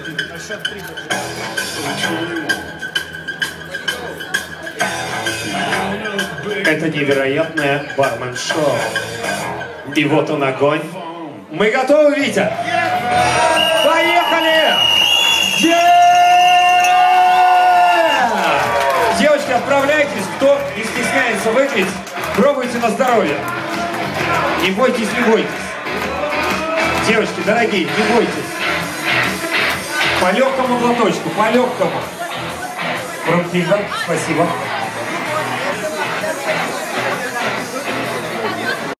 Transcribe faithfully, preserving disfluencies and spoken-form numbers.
Это невероятное бармен-шоу. И вот он огонь. Мы готовы, Витя? Поехали! Девочки, отправляйтесь. Кто не стесняется выпить, пробуйте на здоровье. Не бойтесь, не бойтесь. Девочки, дорогие, не бойтесь. По легкому глоточку, по легкому. Руки вверх, спасибо.